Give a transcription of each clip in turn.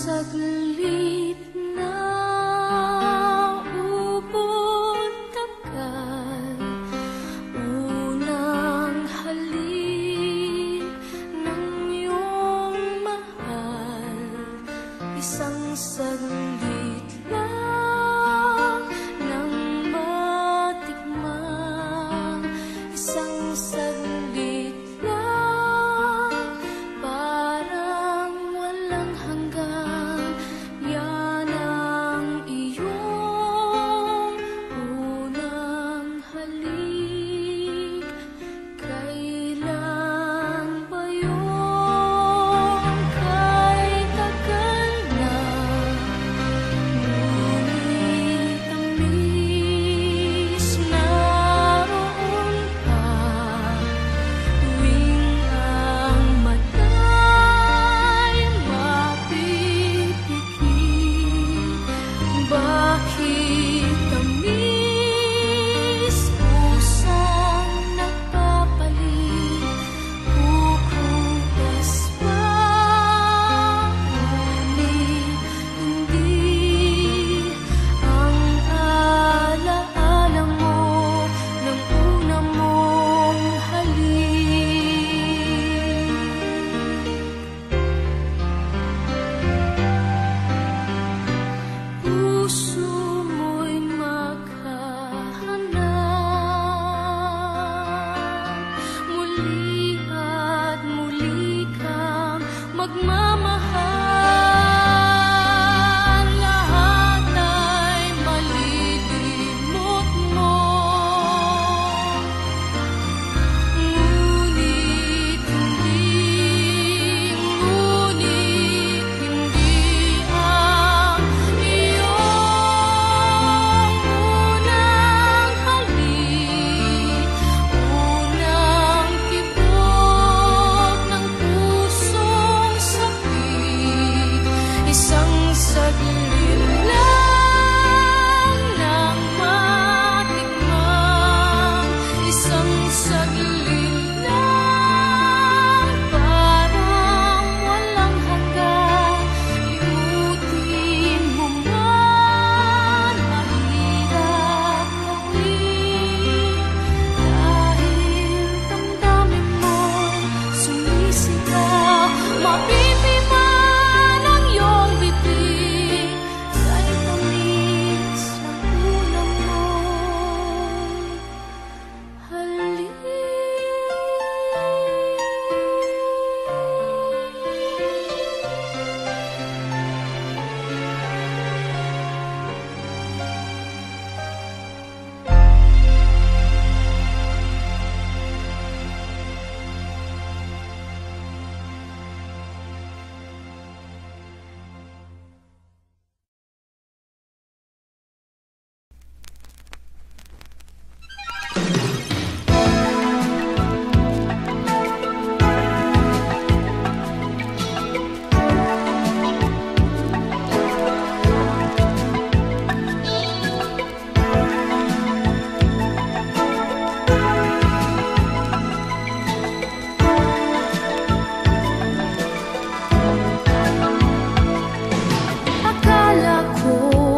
saglit na ubod tagal, unang halik ng iyong mahal, isang saglit lang nang matikman, isang saglit lang, parang walang hanggan. Yan ang iyong unang halik. Kailan ba yun? Kay tagal na, ngunit tamis naroon pa, tuwing ang mata'y mapipikit. Bakit tamis pusong nagpapalit? Kukupas pa, ngunit hindi ang alaala mo ng una mong halik. Puso mo'y maghahanap, muli at muli kang magmamahal. Lahat ay malilimot mo, ngunit hindi ang iyong unang halik, unang tibok ng pusong sakit. Isang saglit lang nang matikman, isang saglit lang, parang walang hanggan. Limutin mo man, mahirap gawin, dahil damdamin mo'y sumisigaw. Mapipi man ang iyong bibig, kay tamis ng una mong halik. Akala ko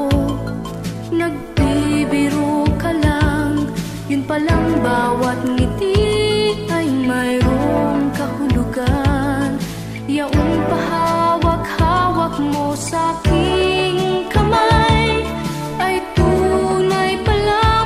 nagbibiro ka lang, yun palang bawat ngiti ay mayroong kahulugan. Yaong pahawak-hawak mo sa aking kamay ay tunay pala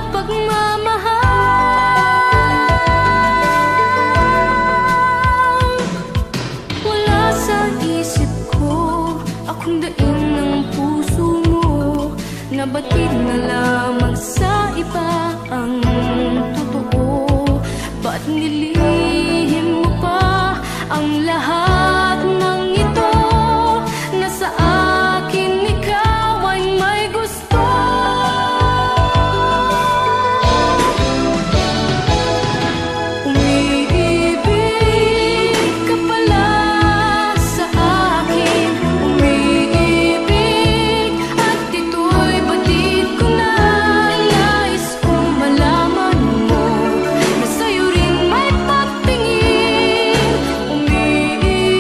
pagmamahal. Wala sa isip ko akong daing ng puso mo, nabatid na lamang sa iba ang totoo. Ba't nilihim mo pa ang lahat ng ito, na sa akin ikaw ay may gusto? Umiibig ka pala sa akin, umiibig, at ito'y batid ko na. Nais kong malaman mo na sa'yo rin may pagtingin. Umiibig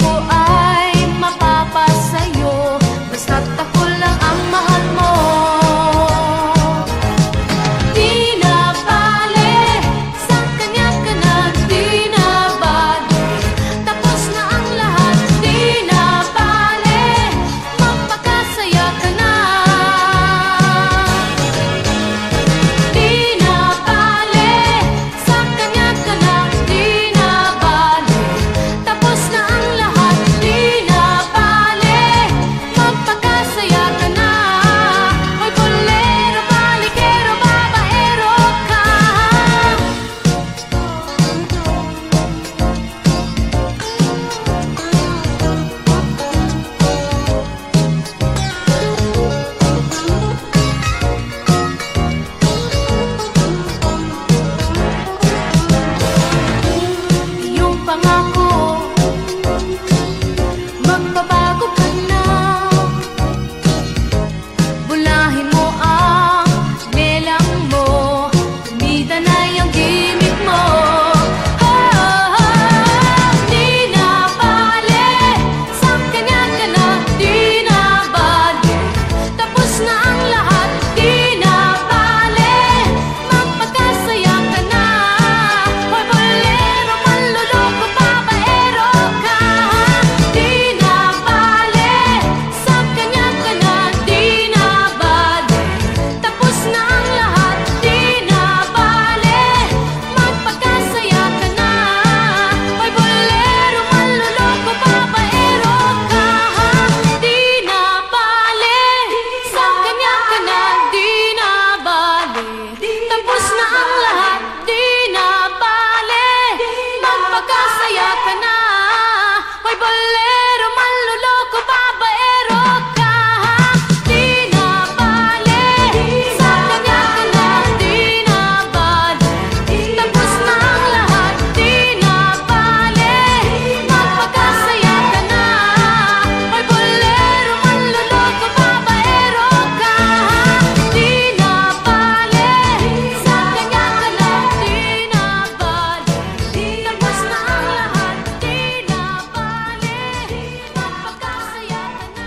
ko ay mapapasayo, basta't ako lang ang mahal mo. Di na bale, sa kanya ka na, di na bale, tapos na ang lahat. Di na bale, magpakasaya ka na. Di na bale, sa kanya ka na, di na bale, tapos na ang lahat. Di na bale, magpakasaya ka na. Hoy bolero, balikero, babaero ka. Iyong pangako, magbabago ka na. Bulahin mo ang lelang mo, tumida na yung gimmick mo. Di na bale, sa kanya ka na, di na bale, tapos na ang lahat. Di na bale, magpakasaya ka na. Hoy bolero, manloloko, babaero ka. Di na bale, sa kanya ka na, di na bale, tapos na ang lahat. Di na bale, magpakasaya ka na. Hoy bolero, manloloko, babaero ka. Di na bale, sa kanya ka na, di na bale, tapos na ang lahat. Di na bale, magpakasaya ka na. Hoy bolero, manloloko, babaero ka. Di na bale, sa kanya ka na, di na bale, tapos na ang lahat. Di na bale, magpakasaya ka na. Hoy bolero, manloloko, babaero ka. Di na bale, sa kanya ka na, di na bale, tapos na ang lahat. Di na bale, magpakasaya ka na.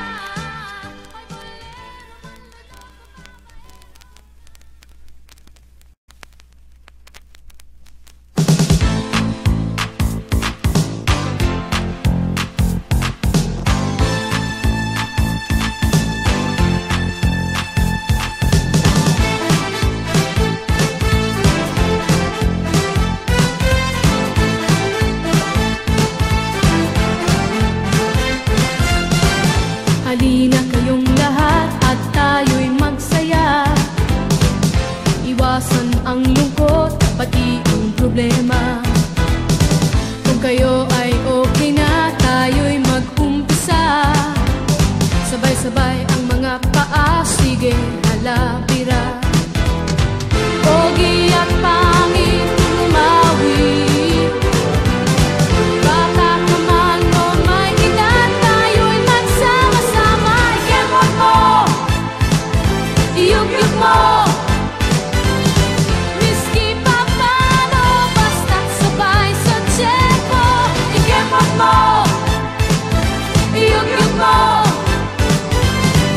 Halina kayong lahat at tayo'y magsaya. Iwasan ang lungkot, pati ang problema. Kung kayo ay okay na, tayo'y mag-umpisa. Sabay-sabay ang mga paa, sige halabira. Pogi at pangit umawi, bata ka man o may edad, tayo'y magsama-sama. Ikemot mo, iyug-yug mo, miski pa paano, basta't sabay sa tiyempo. Ikemot mo, iyug-yug mo,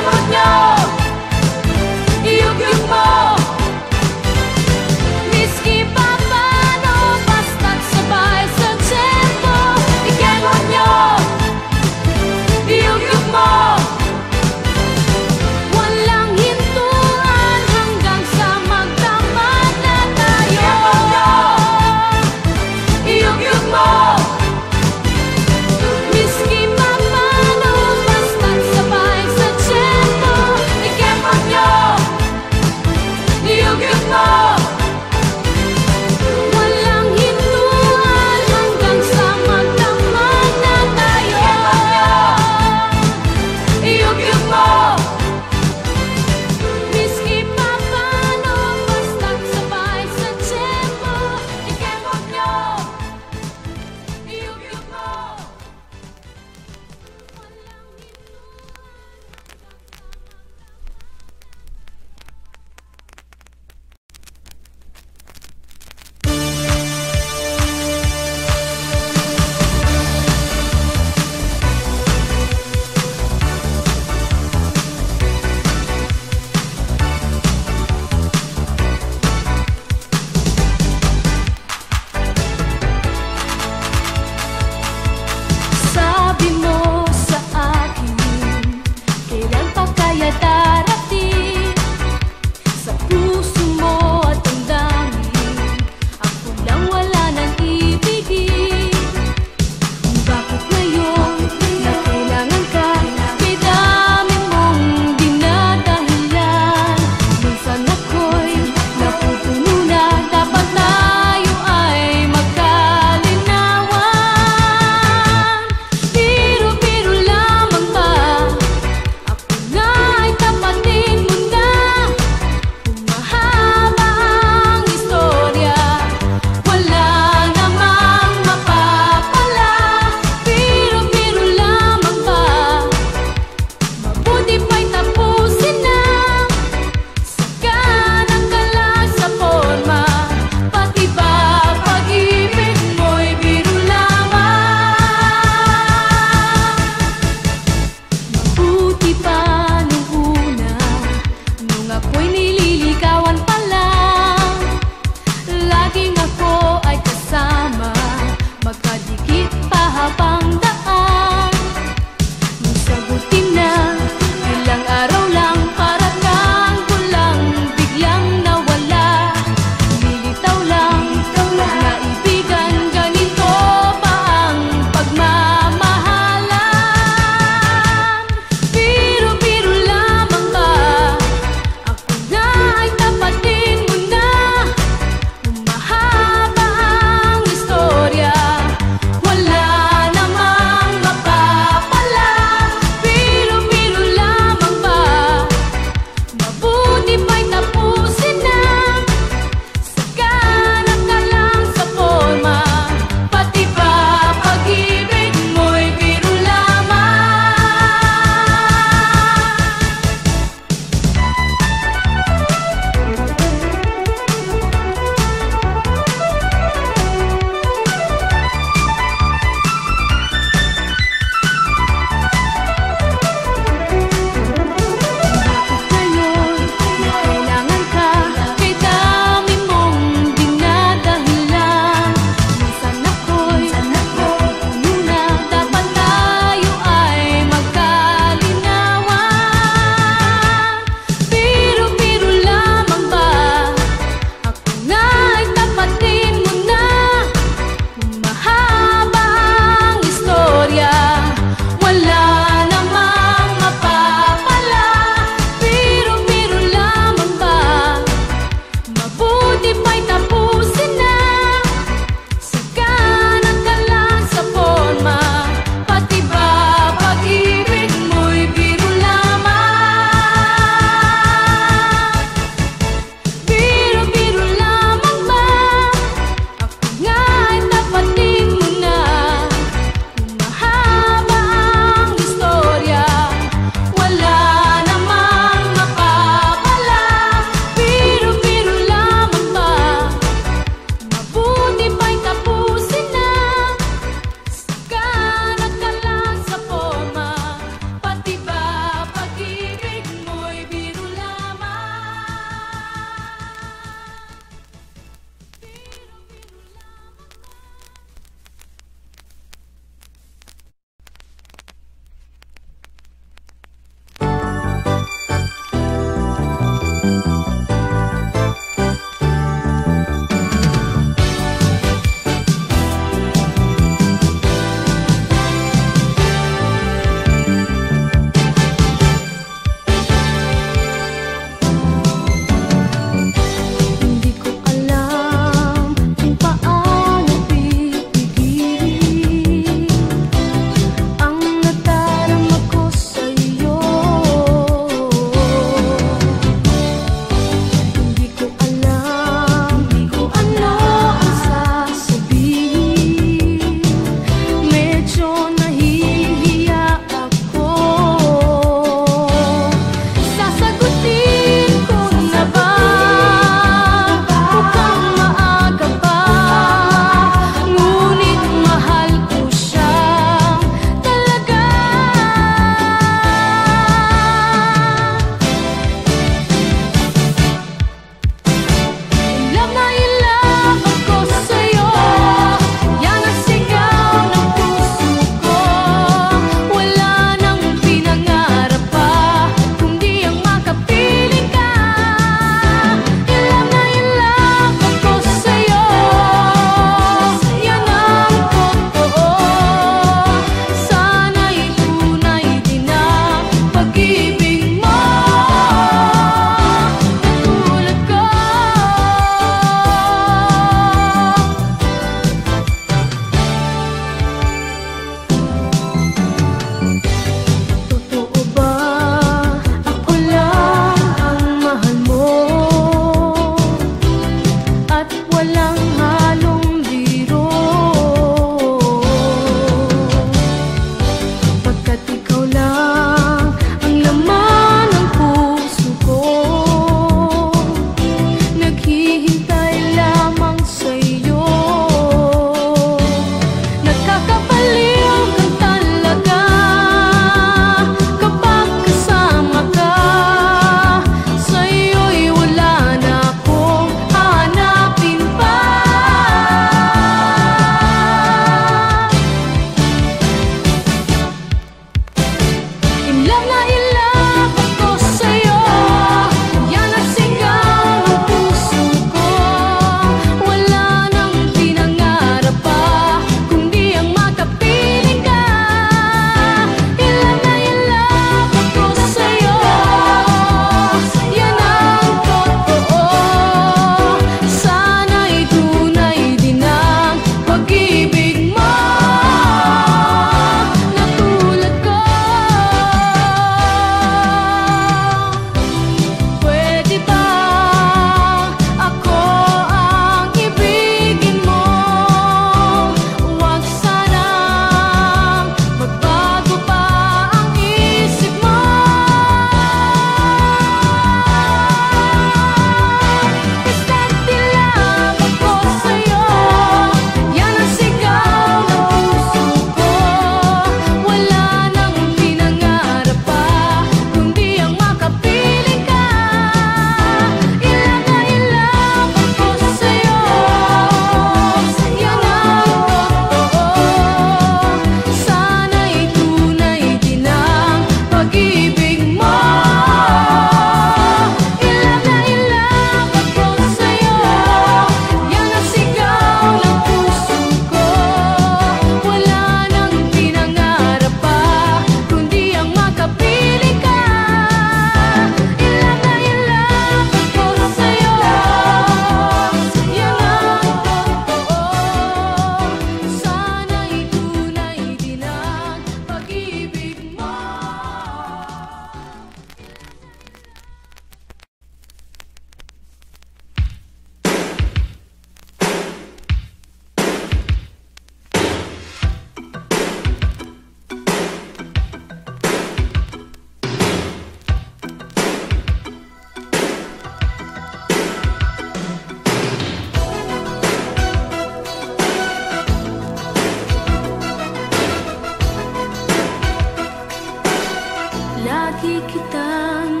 Lagi kitang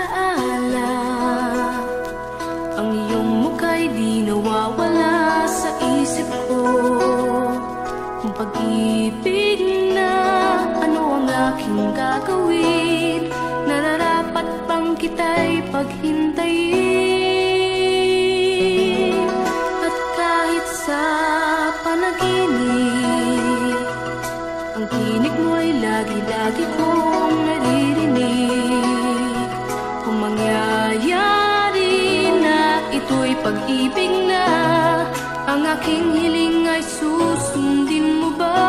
alaala, ang iyong muka'y di nawawala sa isip ko. Kung pag-ibig na, ano ang aking gagawin? Nararapat bang kita'y paghintayin? At kahit sa panaginip, ang tinig mo'y lagi-lagi kong naririnig. Kung mangyayari na ito'y pag-ibig na, ang aking hiling ay susundin mo ba?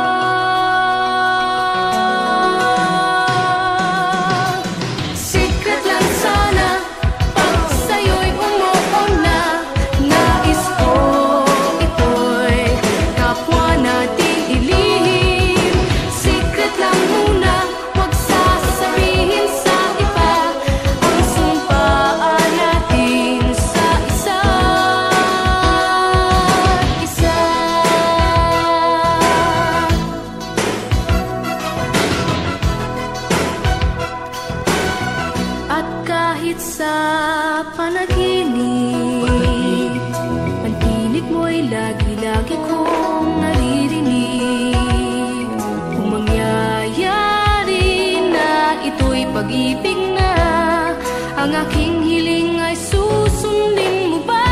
Secret lang sana, pag sa'yo'y umuo na. Nais ko ito'y kapwa nating ilihim. Secret lang muna, huwag sasabihin sa iba ang sumpaan natin sa isa't isa. At kahit sa panaginip, ang tinig mo'y lagi-lagi kong naririnig. Kung mangyayari na ito'y pag-ibig na, ang aking hiling ay susundin mo ba?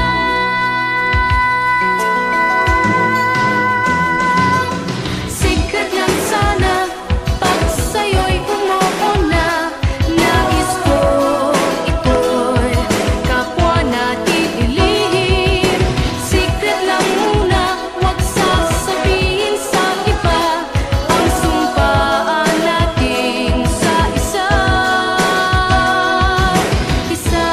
Secret lang sana, pag sa'yo'y umuo na. Nais ko ito'y kapwa natin ilihim. Secret lang muna, huwag sasabihin sa iba ang sumpaan natin sa isa't isa.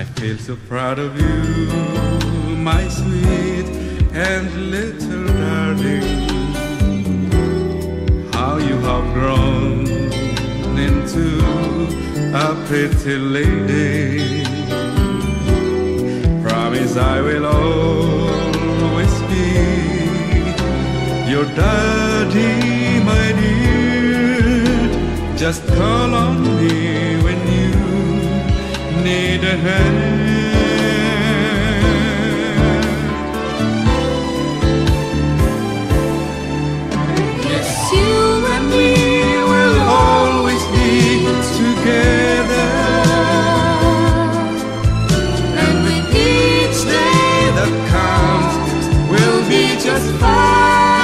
feel so proud of you, my sweet and little darling. How you have grown into a pretty lady. Promise I will always be your daddy, my dear. Just call on me when you need a hand. Yes, you and me We'll always be together, and with each day that comes will be just fine.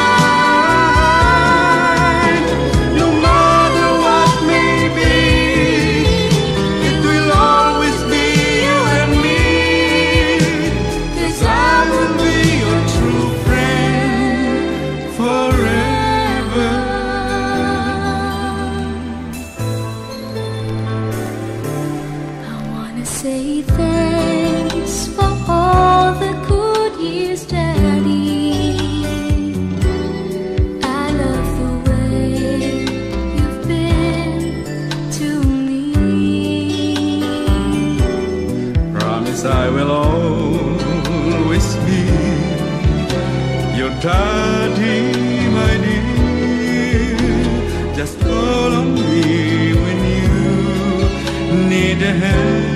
No matter what may be, it will always be you and me. 'Cause I will be your true friend forever. I wanna say thanks for all the good years, Daddy. I love the way you've been to me. Promise I will always be your daddy, my dear. Just call on me when you need a hand.